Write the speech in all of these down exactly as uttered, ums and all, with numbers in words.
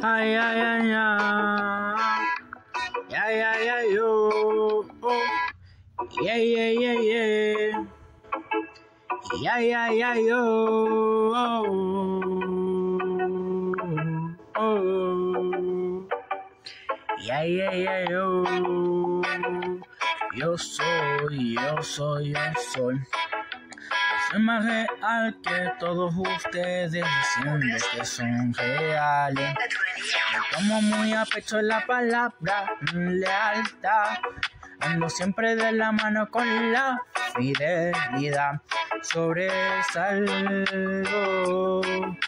Ay, ay, ay, ay. Ay, ay, ay, yo. Oh. Yeah, yeah, yeah, yeah. Yeah, yeah, yeah, yo. Oh. Oh. Yeah, yeah, yeah, yo. Yo soy, yo soy, yo soy. Soy más real que todos ustedes diciendo que son reales. Me tomo muy a pecho la palabra lealtad. Ando siempre de la mano con la fidelidad. Sobresalgo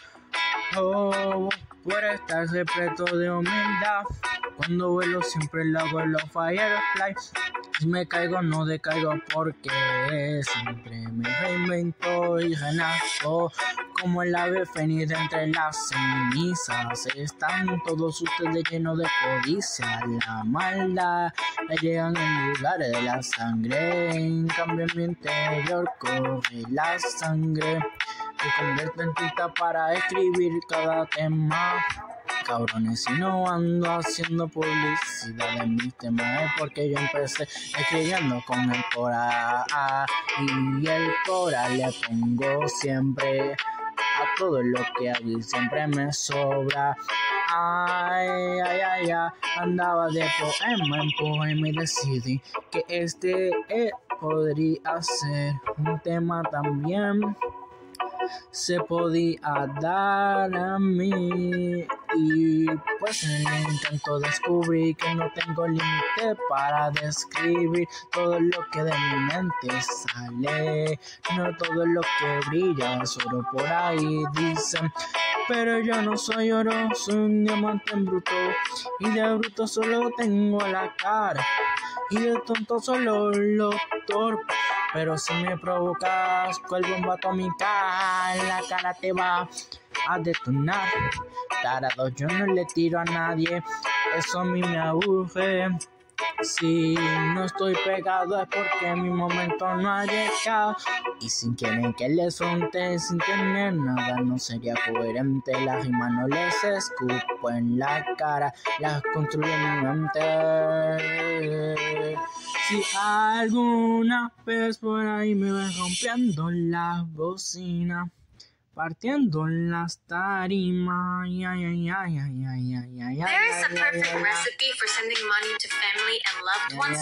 oh, por estar repleto de humildad. Cuando vuelo siempre lo hago en los fireflies. Si me caigo no decaigo porque siempre me reinvento y renazco. Como el ave fénix de entre las cenizas. Están todos ustedes llenos de codicia. La maldad me llegan en lugares de la sangre. En cambio en mi interior corre la sangre. Me convierto en tinta para escribir cada tema. Cabrones, si no ando haciendo publicidad de mis temas es porque yo empecé escribiendo con el Cora y el Cora le pongo siempre a todo lo que hago y siempre me sobra. Ay, ay, ay, ay, andaba de poema en poema y decidí que este eh, podría ser un tema también. Se podía dar a mí y pues en el intento descubrí que no tengo límite para describir todo lo que de mi mente sale. No todo lo que brilla es oro, por ahí dicen, pero yo no soy oro, soy un diamante en bruto y de bruto solo tengo la cara y de tonto solo lo torpe. Pero si me provocas cual bomba atómica, la cara te va a detonar. Tarado, yo no le tiro a nadie, eso a mí me aburre. Si no estoy pegado es porque mi momento no ha llegado. Y si quieren que les fronte sin tener nada, no sería coherente. La rima no les escupo en la cara, las construyo en mi mente. Si alguna vez por ahí me ven rompiendo la bocina, partiendo las tarimas, ay, ay, ay, ay, ay, ay, ay, ay. There is a perfect recipe for sending money to family and loved ones.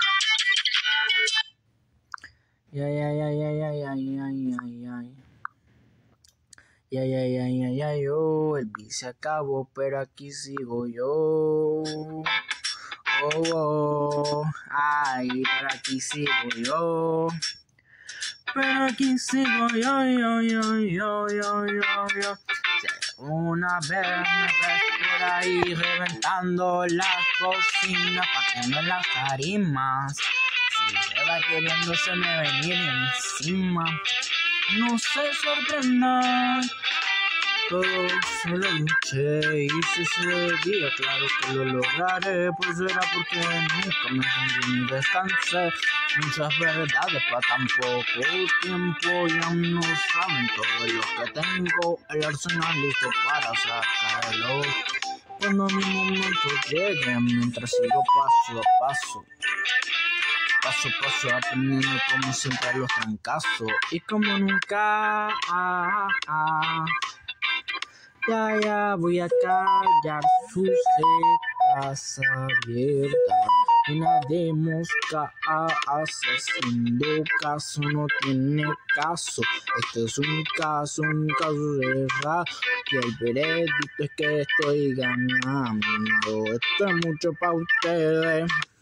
Ay, ay, ay, ay, ay, ay, ay, ay, ay, ay. Ay, ay, ay, ay, ay, ay, oh, el beat se acabó, pero aquí sigo yo. Oh, oh, ay, pero aquí sigo yo. Pero aquí sigo yo, yo, yo, yo, yo, yo, yo. Una vez me ves por ahí reventando las cocinas, partiendo las tarimas. Si se va queriendo se me venir encima, no se sorprendan. Todo se lo luché y si se día, claro que lo lograré. Pues será porque nunca me rendí ni descansé. Muchas verdades para tan poco tiempo y aún no saben todo lo que tengo. El arsenal listo para sacarlo cuando mi momento llegue, mientras sigo paso a paso. Paso a paso aprendiendo como siempre los trancazos y como nunca. Ah, ah, Ya, ya, voy a callar sus secas abiertas. Una de mosca haciendo caso, no tiene caso. Este es un caso, un caso cerrado. Y el veredicto es que estoy ganando. Esto es mucho para ustedes.